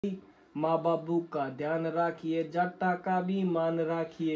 माँ बाबू का ध्यान रखिए, जट्टा का भी मान रखिए।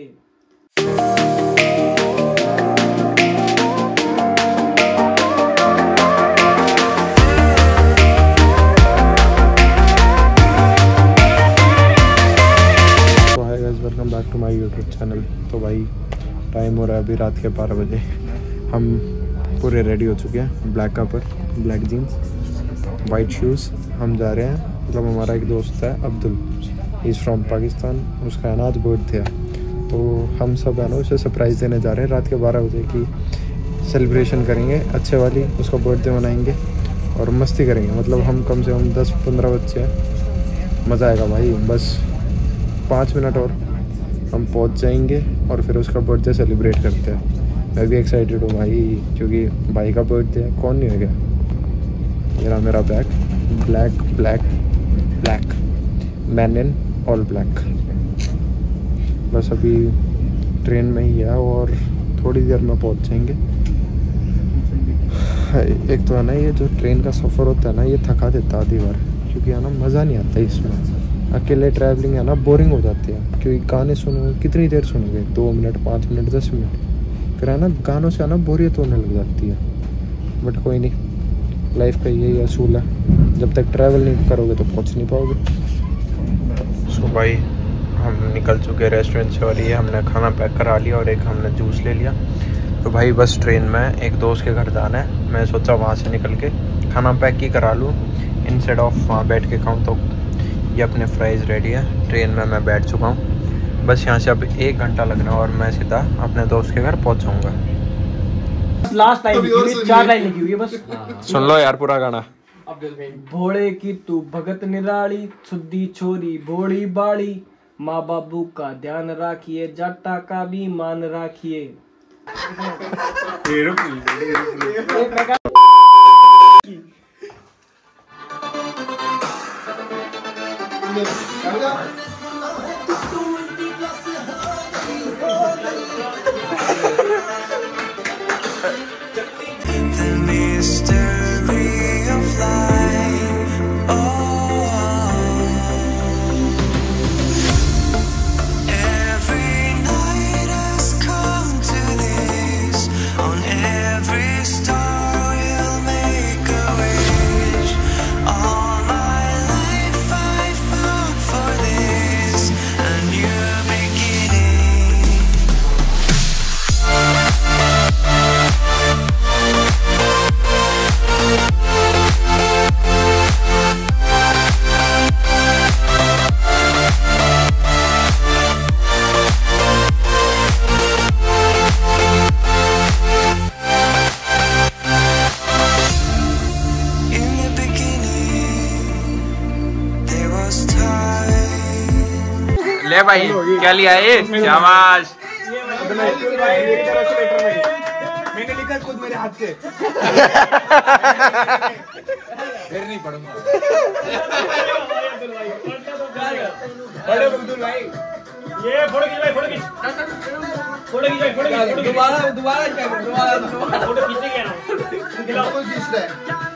तो hi guys, welcome back to my YouTube channel. तो भाई टाइम हो रहा है अभी रात के 12 बजे। हम पूरे रेडी हो चुके हैं। Black Kapoor, black jeans, white shoes. हम जा रहे हैं, मतलब हमारा एक दोस्त है अब्दुल, इज़ फ्रॉम पाकिस्तान। उसका है ना आज बर्थडे है, तो हम सब है ना उसे सरप्राइज़ देने जा रहे हैं। रात के 12 बजे की सेलिब्रेशन करेंगे अच्छे वाली, उसका बर्थडे मनाएंगे और मस्ती करेंगे। मतलब हम कम से कम 10-15 बच्चे हैं, मज़ा आएगा भाई। बस 5 मिनट और हम पहुंच जाएंगे और फिर उसका बर्थडे सेलिब्रेट करते हैं। मैं भी एक्साइटेड हूँ भाई, क्योंकि भाई का बर्थडे है, कौन नहीं हो गया। मेरा bag black black black, man in all black. बस अभी ट्रेन में ही है और थोड़ी देर में पहुंच जाएंगे। एक तो है ना, ये जो ट्रेन का सफ़र होता है ना, ये थका देता आधी बार, क्योंकि है ना मज़ा नहीं आता इसमें। अकेले ट्रैवलिंग है ना बोरिंग हो जाती है, क्योंकि गाने सुनोगे कितनी देर सुनोगे, 2 मिनट 5 मिनट 10 मिनट, फिर है ना गानों से है ना बोरियत होने लग जाती है। बट कोई नहीं, लाइफ का यही असूल है, जब तक ट्रैवल नहीं करोगे तो पहुंच नहीं पाओगे। सो भाई हम निकल चुके रेस्टोरेंट से और ये हमने खाना पैक करा लिया और एक हमने जूस ले लिया। तो भाई बस ट्रेन में एक दोस्त के घर जाना है। मैं सोचा वहाँ से निकल के खाना पैक ही करा लूँ इंस्टेड ऑफ वहाँ बैठ के खाऊँ। तो ये अपने फ्राइज़ रेडी है। ट्रेन में मैं बैठ चुका हूँ, बस यहाँ से अब 1 घंटा लगना और मैं सीधा अपने दोस्त के घर पहुँच जाऊँगा। लास्ट लाइन 4 लाइन लिखी हुई है बस। सुन लो यार पूरा गाना। भोले की तू भगत निराली, सुद्दी छोरी भोली बाड़ी, माँ बाबू का ध्यान रखिए, जट्टा का भी मान रखिए। ले भाई क्या लिया है? शाबाश। मैंने लिखा खुद मेरे हाथ से। फिर नहीं पढ़ूंगा। अब्दुल भाई ये फोटो खींच भाई, फोटो खींच, फोटो खींच भाई, फोटो खींच। दोबारा फोटो खींचेंगे ना, दिलाओ कुछ खींच ले।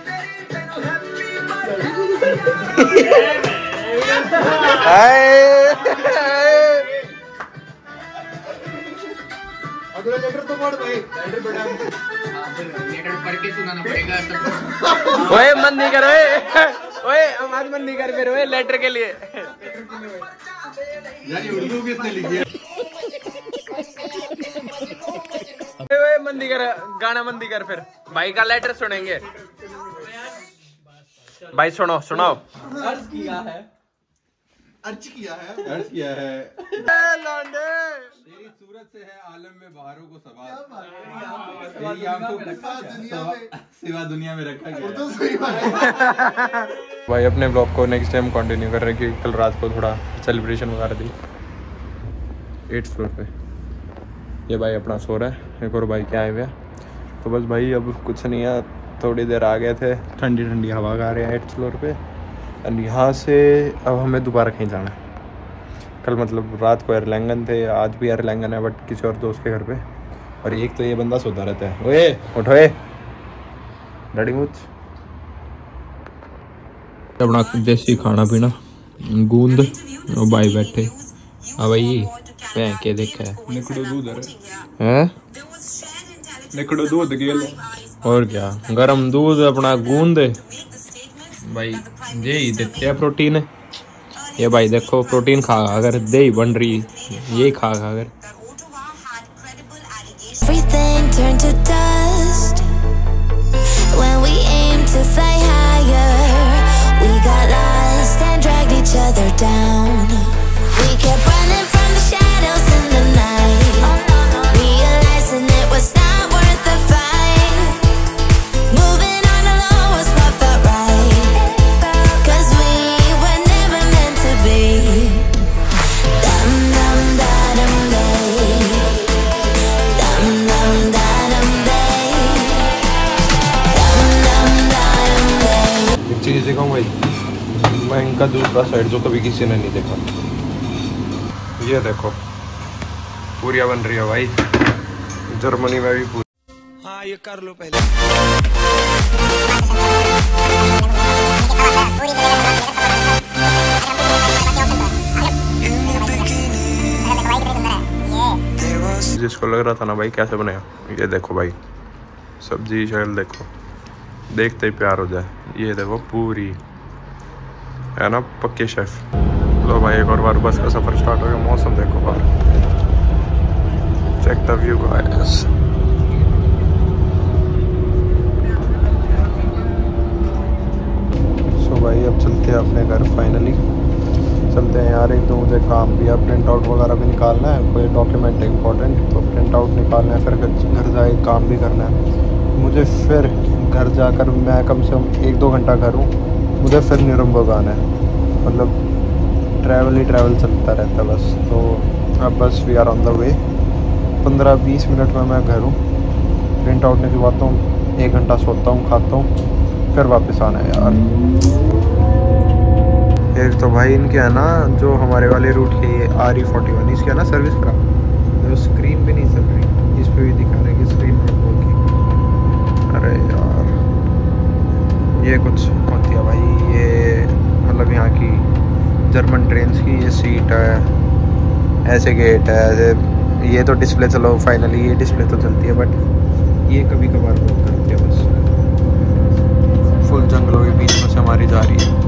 अगला लेटर तो पढ़ भाई, लेटर बेटा लेटर पढ़ के सुनाना पड़ेगा सब। ओए मन नहीं कर, ओए आज मन नहीं कर फिर ओए लेटर के लिए। यार ये उर्दू किसने लिखी है? ओए मन नहीं कर, गाना मन नहीं कर, फिर भाई का लेटर सुनेंगे। भाई सुनो, सुनाओ। अर्ज किया है, अर्ज किया है, अर्ज किया है। तेरी सूरत से है आलम में बाहरों को सवाल, तेरी आंखों को सिवा दुनिया में रखा गया। भाई अपने ब्लॉग को नेक्स्ट टाइम कंटिन्यू कर रहे हैं, क्योंकि कल रात को थोड़ा सेलिब्रेशन वगैरह थी 8th फ्लोर पे। ये भाई अपना सो रहा है, एक और भाई क्या आए हुए हैं। तो बस भाई अब कुछ नहीं है, थोड़ी देर आ गए थे, ठंडी ठंडी हवा गा रहे हैं 8th फ्लोर पे। और यहाँ से अब हमें दोबारा कहीं जाना है। कल मतलब रात को एयरलैंगन थे, आज भी एयरलैंगन है, बट किसी और दोस्त के घर पे। और एक तो ये बंदा सोता रहता है। ओए उठो, डैडी मुझ अपना देसी खाना पीना गूंद और भाई बैठे। हाँ भाई मैं क्या देखा है निकड़ो दूध हैं? निकड़ो दूध गेल और क्या गरम दूध अपना गूंद भाई ये ही देते हैं प्रोटीन। ये भाई देखो प्रोटीन खा अगर दही बन रही यही खा अगर Everything turned to dust when we aimed to fly higher. We got lost and dragged each other down. We kept running from the shadows in the night, realizing it was not worth the fight. Moving on alone was what felt right, 'cause we were never meant to be. Dum dum da dum day. Dum dum da dum day. Dum dum da dum day. एक चीज दिखाऊं भाई, मैं इनका दूसरा side जो कभी किसी ने नहीं देखा, ये देखो पूरियां बन रही है भाई। जर्मनी में भी पूरी। हाँ ये कर लो पहले। जिसको लग रहा था ना भाई कैसे बनेगा, ये देखो भाई सब्जी शक्ल देखो, देखते ही प्यार हो जाए। ये देखो पूरी है ना पक्के शेफ। लो भाई एक और बार बस का सफर स्टार्ट हो गया। मौसम देखो बाहर, check the view guys. So भाई अब चलते हैं अपने घर, फाइनली चलते हैं यार। एक तो मुझे काम भी है, प्रिंट आउट वगैरह भी निकालना है, कोई डॉक्यूमेंट है इंपॉर्टेंट, तो प्रिंट आउट निकालना है, फिर घर जाके काम भी करना है मुझे। फिर घर जाकर मैं कम से कम 1-2 घंटा करूँ, मुझे फिर न्यूरम्बर्ग आना है। मतलब ट्रैवल ही ट्रैवल चलता रहता है बस। तो अब बस we are on the way. 15-20 minute में मैं घर हूँ, प्रिंट आउट निकलवाता हूँ, 1 घंटा सोता हूँ, खाता हूँ, फिर वापस आना है यार। एक तो भाई इनके है ना जो हमारे वाले रूट की RE41 इसकी है ना सर्विस का तो स्क्रीन भी नहीं चल रही, इस पे भी दिखा रहे कि स्क्रीन पर होगी। अरे यार ये कुछ होती है भाई, ये मतलब यहाँ की जर्मन ट्रेन की ये सीट है, ऐसे गेट है, ऐसे ये तो डिस्प्ले, चलो फाइनली ये डिस्प्ले तो चलती है, बट ये कभी कभार बहुत करती है बस। फुल जंगलों के बीच में से हमारी जा रही है।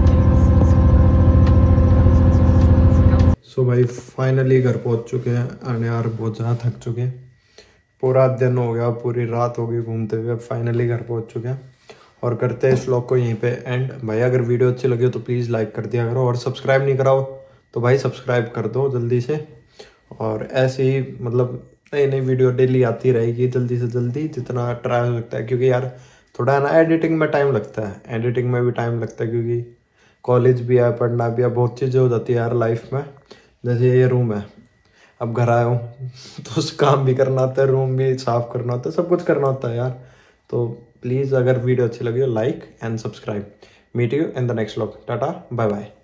सो भाई फाइनली घर पहुंच चुके हैं, आने यार बहुत ज़्यादा थक चुके हैं, पूरा दिन हो गया, पूरी रात हो गई घूमते हुए, अब फाइनली घर पहुंच चुके हैं। और करते हैं इस व्लॉग को यहीं पे एंड। भाई अगर वीडियो अच्छी लगी हो तो प्लीज़ लाइक कर दिया करो, और सब्सक्राइब नहीं कराओ तो भाई सब्सक्राइब कर दो जल्दी से। और ऐसे ही मतलब नई नई वीडियो डेली आती रहेगी जल्दी से जल्दी, जितना ट्राई हो सकता है, क्योंकि यार थोड़ा है ना एडिटिंग में टाइम लगता है, एडिटिंग में भी टाइम लगता है, क्योंकि कॉलेज भी है, पढ़ना भी है, बहुत चीज़ें हो जाती है यार लाइफ में। जैसे ये रूम है, अब घर आया हूँ तो उस काम भी करना होता है, रूम भी साफ करना होता है, सब कुछ करना होता है यार। तो प्लीज़ अगर वीडियो अच्छी लगी हो like and subscribe. Meet you in the next vlog. Tata bye bye.